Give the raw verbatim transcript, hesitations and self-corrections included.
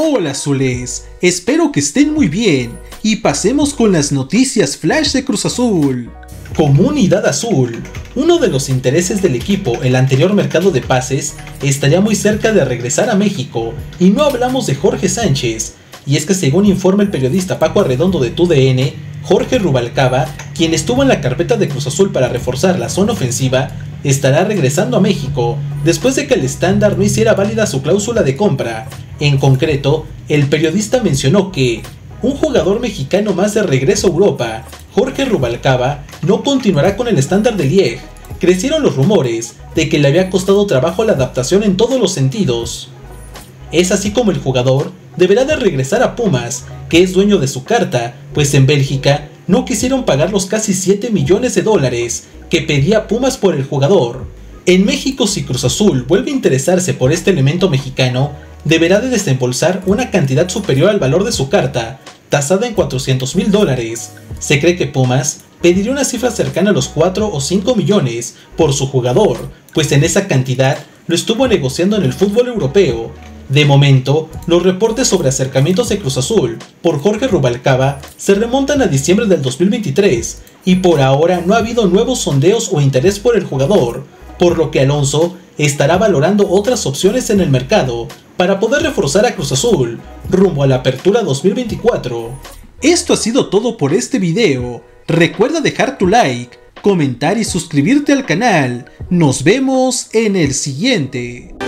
Hola azules, espero que estén muy bien y pasemos con las noticias flash de Cruz Azul. Comunidad Azul. Uno de los intereses del equipo, el anterior mercado de pases, estaría muy cerca de regresar a México, y no hablamos de Jorge Sánchez. Y es que según informa el periodista Paco Arredondo de T U D N, Jorge Rubalcaba, quien estuvo en la carpeta de Cruz Azul para reforzar la zona ofensiva, estará regresando a México, después de que el estándar no hiciera válida su cláusula de compra. En concreto, el periodista mencionó que un jugador mexicano más de regreso a Europa, Jorge Rubalcaba, no continuará con el estándar de Liege. Crecieron los rumores de que le había costado trabajo la adaptación en todos los sentidos. Es así como el jugador deberá de regresar a Pumas, que es dueño de su carta, pues en Bélgica no quisieron pagar los casi siete millones de dólares que pedía Pumas por el jugador. En México, si Cruz Azul vuelve a interesarse por este elemento mexicano, deberá de desembolsar una cantidad superior al valor de su carta, tasada en cuatrocientos mil dólares. Se cree que Pumas pediría una cifra cercana a los cuatro o cinco millones por su jugador, pues en esa cantidad lo estuvo negociando en el fútbol europeo. De momento, los reportes sobre acercamientos de Cruz Azul por Jorge Rubalcaba se remontan a diciembre del dos mil veintitrés, y por ahora no ha habido nuevos sondeos o interés por el jugador, por lo que Alonso estará valorando otras opciones en el mercado para poder reforzar a Cruz Azul rumbo a la apertura dos mil veinticuatro. Esto ha sido todo por este video. Recuerda dejar tu like, comentar y suscribirte al canal. Nos vemos en el siguiente.